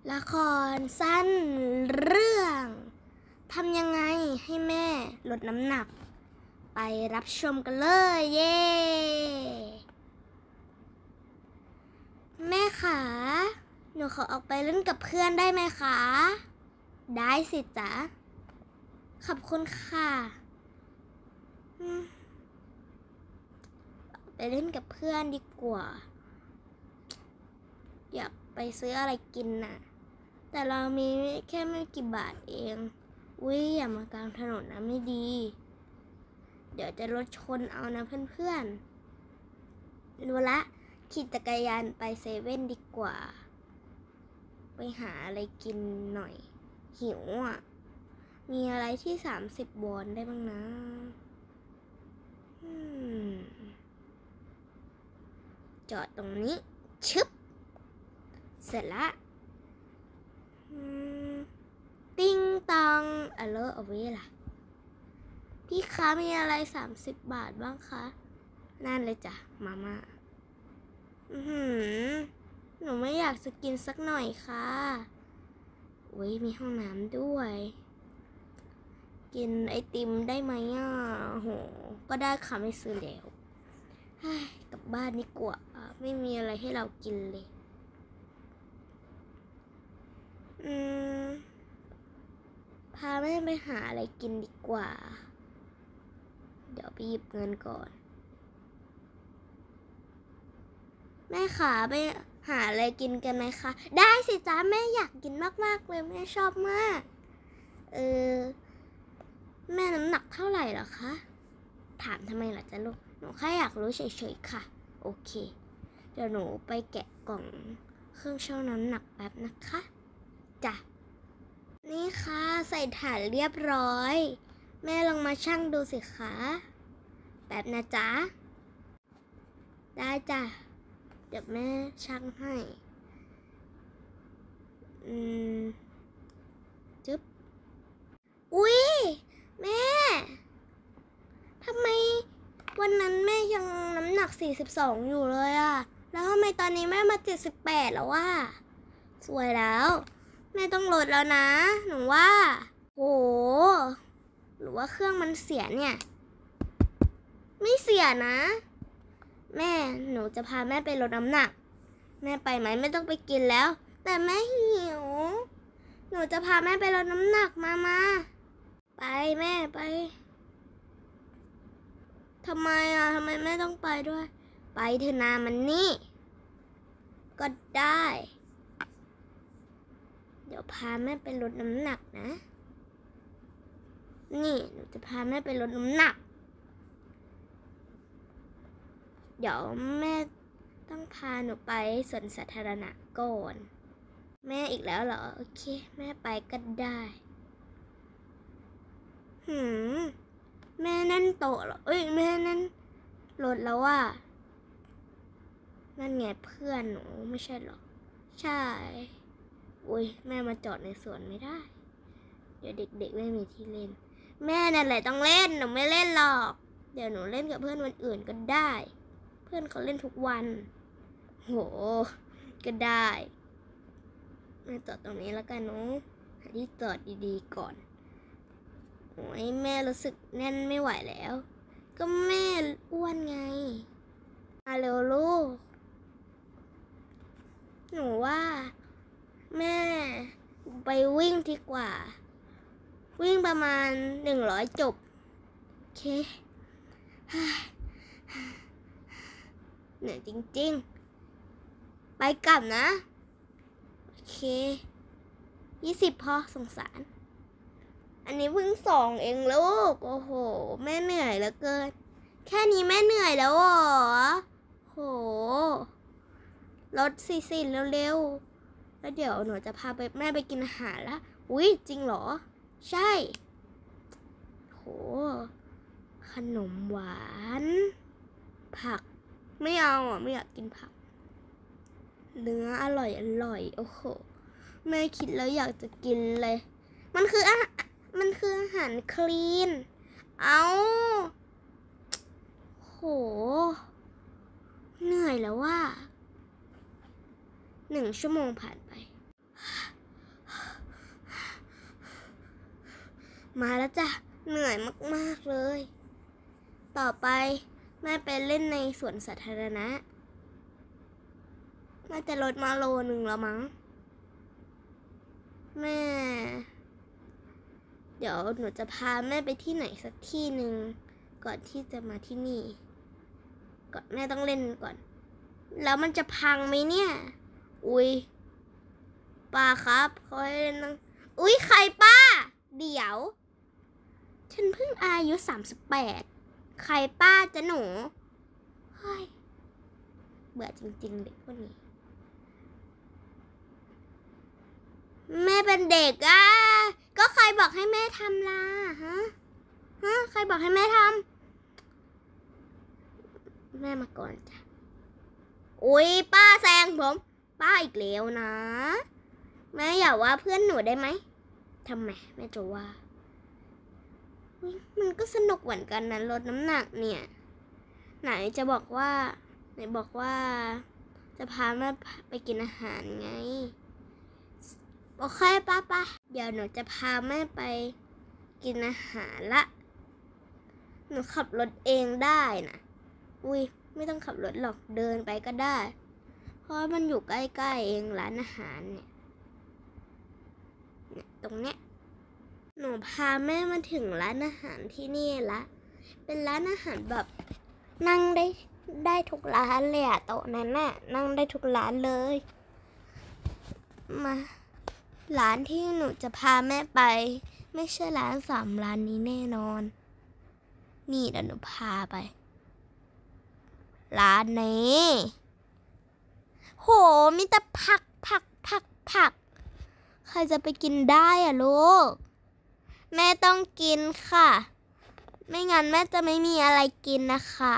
ละครสั้นเรื่องทำยังไงให้แม่ลดน้ำหนักไปรับชมกันเลยเย้แม่ขาหนูขอออกไปเล่นกับเพื่อนได้ไหมคะได้สิจ๊ะขอบคุณค่ะไปเล่นกับเพื่อนดีกว่าอยากไปซื้ออะไรกินน่ะแต่เรามีแค่ไม่กี่บาทเองอย่ามากลางถนนนะไม่ดีเดี๋ยวจะรถชนเอานะเพื่อนๆรู้ละขี่จักรยานไปเซเว่นดีกว่าไปหาอะไรกินหน่อยหิวอ่ะมีอะไรที่30 วอนได้บ้างนะจอดตรงนี้ชึบเสร็จละติ้งตองเอาไว้ล่ะพี่คะมีอะไร30 บาทบ้างคะนั่นเลยจ้ะมาม่าหนูไม่อยากจะกินสักหน่อยค่ะมีห้องน้ำด้วยกินไอติมได้ไหมโหก็ได้ค่ะไม่ซื้อแล้วกลับบ้านดีกว่าไม่มีอะไรให้เรากินเลยพาแม่ไปหาอะไรกินดีกว่าเดี๋ยวไปหยิบเงินก่อนแม่ขาไปหาอะไรกินกันไหมคะได้สิจ้าแม่อยากกินมากๆเลยแม่ชอบมากแม่น้ำหนักเท่าไหร่เหรอคะถามทำไมล่ะจ๊ะลูกหนูแค่อยากรู้เฉยๆค่ะโอเคเดี๋ยวหนูไปแกะกล่องเครื่องชั่งน้ำหนักแป๊บนะคะจ้ะนี่ค่ะใส่ถ่านเรียบร้อยแม่ลองมาชั่งดูสิคะแป๊บนะจ๊ะได้จ้ะเดี๋ยวแม่ชั่งให้จึ๊บแม่ทำไมวันนั้นแม่ยังน้ำหนัก42อยู่เลยอะแล้วทำไมตอนนี้แม่มา78แล้วว่าสวยแล้วแม่ต้องลดแล้วนะหนูว่าโหหรือว่าเครื่องมันเสียเนี่ยไม่เสียนะแม่หนูจะพาแม่ไปลดน้ำหนักแม่ไปไหมไม่ต้องไปกินแล้วแต่แม่หิวหนูจะพาแม่ไปลดน้ำหนักมาไปแม่ไปทำไมแม่ต้องไปด้วยไปเถอะนามันนี่ก็ได้เดี๋ยวพาแม่ไปลดน้ำหนักนะนี่หนูจะพาแม่ไปลดน้ำหนักเดี๋ยวแม่ต้องพาหนูไปสวนสาธารณะก่อนแม่อีกแล้วเหรอโอเคแม่ไปก็ได้แม่นั่นโตเหรอแม่นั่นรถแล้วว่านั่นไงเพื่อนหนูไม่ใช่หรอใช่แม่มาจอดในสวนไม่ได้เดี๋ยวเด็กๆไม่มีที่เล่นแม่นั่นแหละต้องเล่นหนูไม่เล่นหรอกเดี๋ยวหนูเล่นกับเพื่อนวันอื่นก็ได้เพื่อนเขาเล่นทุกวันโหก็ได้แม่จอดตรงนี้แล้วกันหนูหาที่จอดดีๆก่อนแม่รู้สึกแน่นไม่ไหวแล้วก็แม่อ้วนไงมาเร็วลูกหนูว่าแม่ไปวิ่งดีกว่าวิ่งประมาณ100 จบโอเคเหนื่อยจริงๆไปกลับนะโอเค20พอสงสารอันนี้เพิ่ง2เองลูกโอ้โหแม่เหนื่อยเหลือเกินแค่นี้แม่เหนื่อยแล้วเหรอโหรถสิเร็วๆแล้วเดี๋ยวหนูจะพาแม่ไปกินอาหารละจริงเหรอใช่โหขนมหวานผักไม่เอาไม่อยากกินผักเนื้ออร่อยโอ้โหแม่คิดแล้วอยากจะกินเลยมันคืออาหารคลีนโหเหนื่อยแล้วว่า1 ชั่วโมงผ่านไปมาแล้วจ้ะเหนื่อยมากๆเลยต่อไปแม่ไปเล่นในสวนสาธารณะน่าจะลดมาโลนึงแล้วมั้งแม่เดี๋ยวหนูจะพาแม่ไปที่ไหนสักที่หนึ่งก่อนที่จะมาที่นี่ก่อนแม่ต้องเล่นก่อนแล้วมันจะพังไหมเนี่ยอุ๊ยป้าครับเขาให้เล่นนั่งอุ๊ยใครป้าเดี๋ยวฉันเพิ่งอายุ38ใครป้าจะหนูเฮ้ยเบื่อจริงๆเด็กพวกนี้แม่เป็นเด็กอ่ะก็ใครบอกให้แม่ทำล่ะฮะใครบอกให้แม่ทำแม่มาก่อนจ้ะอุ๊ยป้าแซงผมป้าอีกแล้วนะแม่อย่าว่าเพื่อนหนูได้ไหมทำไมแม่จะว่ามันก็สนุกเหมือนกันนะลดน้ำหนักเนี่ยไหนบอกว่าจะพาแม่ไปกินอาหารไงโอเคป้าเดี๋ยวหนูจะพาแม่ไปกินอาหารละหนูขับรถเองได้นะอุ้ยไม่ต้องขับรถหรอกเดินไปก็ได้เพราะมันอยู่ใกล้ๆเองร้านอาหารเนี่ยตรงเนี้ยหนูพาแม่มาถึงร้านอาหารที่นี่ละเป็นร้านอาหารแบบนั่งได้ทุกร้านเลยอะโต๊ะนั้นน่ะนั่งได้ทุกร้านเลยมาร้านที่หนูจะพาแม่ไปไม่ใช่ร้าน3ร้านนี้แน่นอนนี่เดี๋ยวหนูพาไปร้านนี้โหมีแต่ผักใครจะไปกินได้อะลูกแม่ต้องกินค่ะไม่งั้นแม่จะไม่มีอะไรกินนะคะ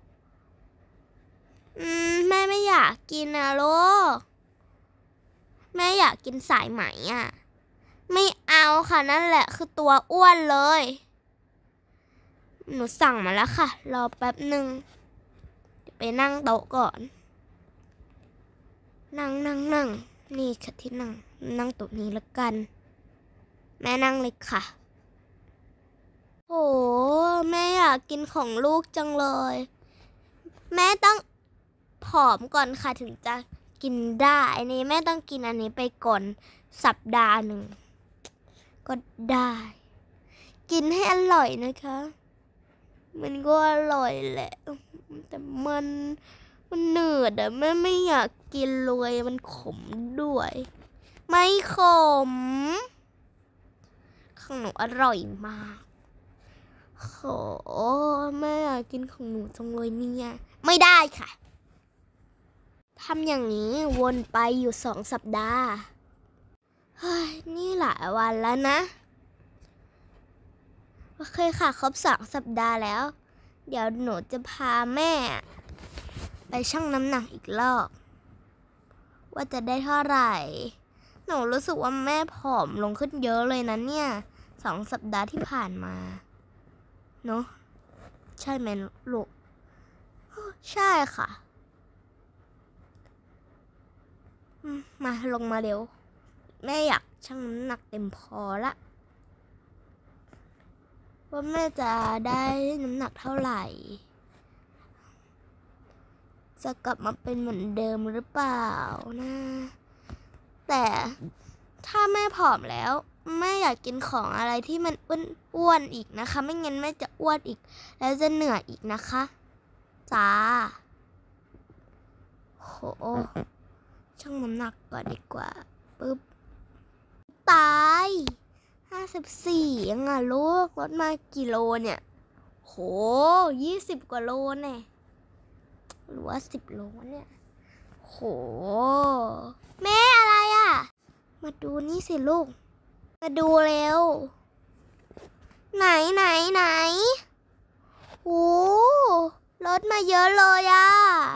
แม่ไม่อยากกินนะลูกแม่อยากกินสายไหมอ่ะไม่เอาค่ะนั่นแหละคือตัวอ้วนเลยหนูสั่งมาแล้วค่ะรอแป๊บหนึ่งไปนั่งโต๊ะก่อนนั่งนี่ค่ะที่นั่งโต๊ะนี้แล้วกันแม่นั่งเลยค่ะโอ้แม่อยากกินของลูกจังเลยแม่ต้องผอมก่อนค่ะถึงจะกินได้อันนี้แม่ต้องกินอันนี้ไปก่อนสัปดาห์หนึ่งก็ได้กินให้อร่อยนะคะมันก็อร่อยแหละแต่มันเหนื่อยแต่แม่ไม่อยากกินเลยมันขมด้วยไม่ขมของหนูอร่อยมากโหแม่อยากกินของหนูจังเลยเนี่ยไม่ได้ค่ะทำอย่างนี้วนไปอยู่2 สัปดาห์เฮ้ยนี่หลายวันแล้วนะโอเคค่ะครบ2 สัปดาห์แล้วเดี๋ยวหนูจะพาแม่ไปชั่งน้ำหนักอีกรอบว่าจะได้เท่าไหร่หนูรู้สึกว่าแม่ผอมลงขึ้นเยอะเลยนะเนี่ย2 สัปดาห์ที่ผ่านมาเนาะใช่ไหมลูกใช่ค่ะมาลงมาเร็วแม่อยากชั่งน้ำหนักเต็มพอละว่าแม่จะได้น้ำหนักเท่าไหร่จะกลับมาเป็นเหมือนเดิมหรือเปล่านะแต่ถ้าแม่ผอมแล้วแม่อยากกินของอะไรที่มันอ้วนอีกนะคะไม่งั้นแม่จะอ้วนอีกแล้วจะเหนื่อยอีกนะคะจ้าโหชั่งน้ำหนักก่อนดีกว่าปึ๊บตาย54ยังอ่ะลูกลดมากี่โลเนี่ยโห20 กว่าโลเนี่ยหรือว่า10 โลเนี่ยโหแม่อะไรอ่ะมาดูนี่สิลูกมาดูเร็วไหนโอ้ลดมาเยอะเลยอ่ะ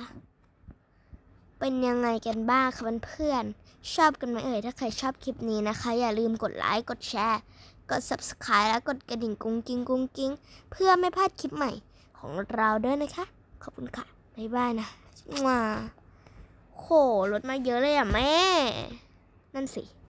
เป็นยังไงกันบ้างคะเพื่อนๆชอบกันไหมถ้าใครชอบคลิปนี้นะคะอย่าลืมกดไลค์กดแชร์กด Subscribe และกดกระดิ่งกุ้งกิ้งเพื่อไม่พลาดคลิปใหม่ของเราด้วยนะคะขอบคุณค่ะบ๊ายบายนะโหลดมาเยอะเลยอ่ะแม่นั่นสิ